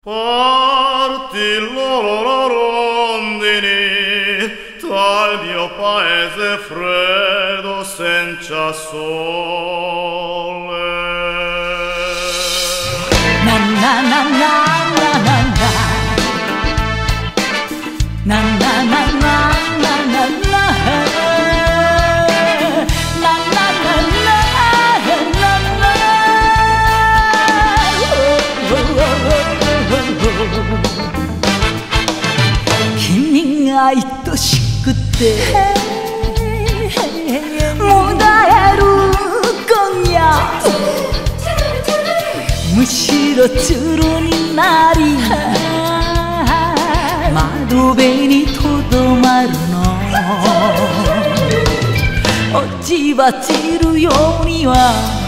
Parti rondini, tal mio paese freddo senza sole. Na na na na na na na, na na na na na na na.君が愛しくてもだえる今夜、むしろチュルになり窓辺にとどまるの、落ち葉散るようには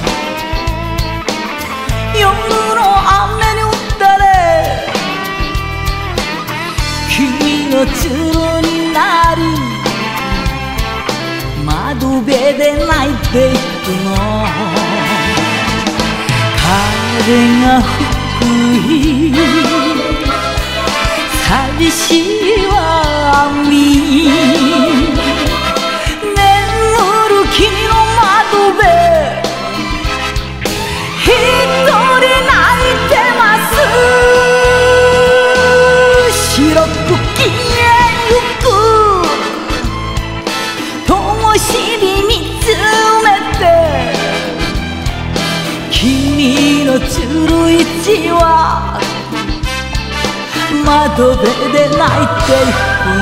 夜の雨に打たれ、君のチュルになり窓辺で泣いていくの、風が吹く日寂しいわ海、眠る君の窓辺一人泣いてます。白く消えゆく灯火見つめて、君のチュルイチは窓辺で泣いていくの。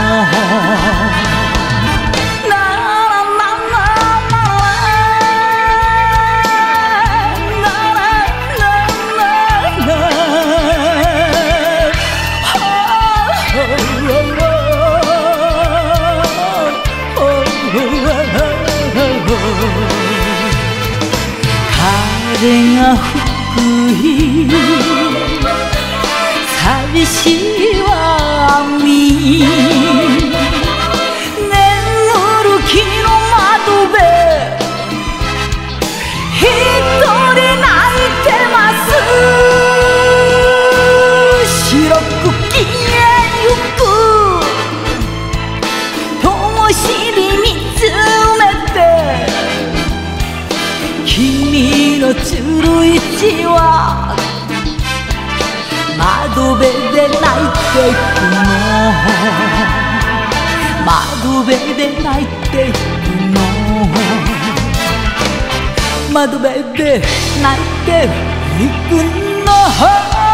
風が吹く日寂しいわ海、眠る君の窓辺一人泣いてます。白く消えゆく灯火見つめて、君のチュルイチは窓辺で泣いていくの、窓辺で泣いていくの、窓辺で泣いていくの。